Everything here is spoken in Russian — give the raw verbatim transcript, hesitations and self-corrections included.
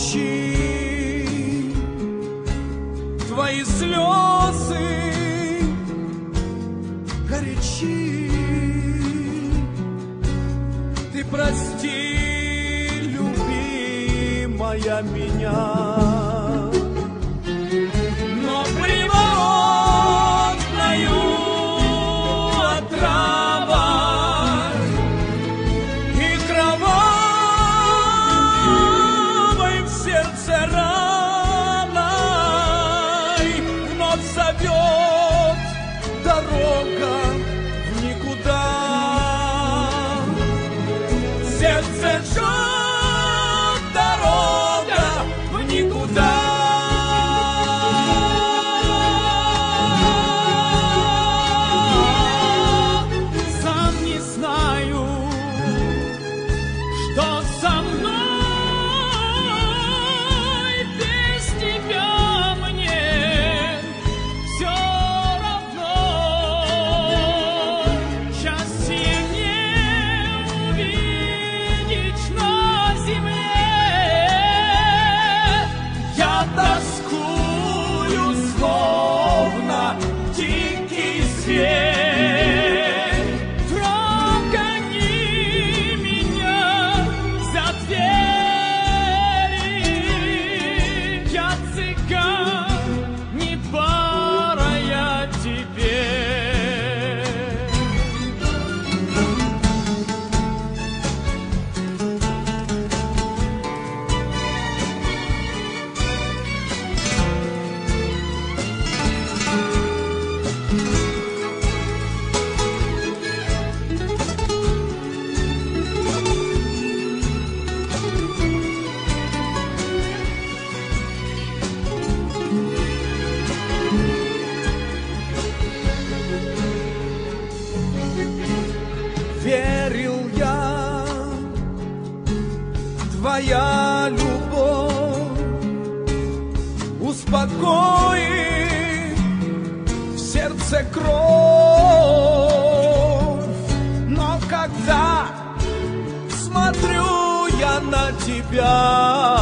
молчи, твои слезы горячи. Ты прости, любимая, меня, но приворотною отравой и кровавой в сердце раной вновь зовет дорога в никуда. Сердце жжет дорога в никуда. Сам не знаю, что со мной, без тебя мне все равно. Счастье не увидеть на земле. Я тоскую, словно дикий зверь. Прогони меня за двери. Я цыган, не пара я тебе. Верил я, твоя любовь успокоит в сердце кровь. Но когда смотрю я на тебя,